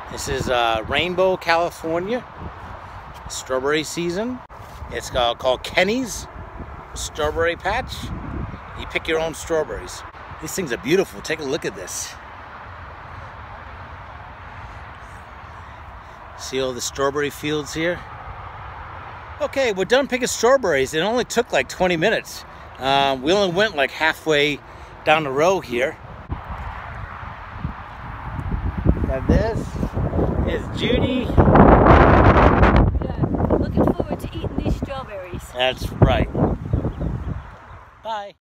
This is Rainbow, California. Strawberry season. It's called Kenny's Strawberry Patch. You pick your own strawberries. These things are beautiful. Take a look at this. See all the strawberry fields here? Okay, we're done picking strawberries. It only took like 20 minutes. We only went like halfway down the row here. Now this is Judy. Yeah, looking forward to eating these strawberries. That's right. Bye.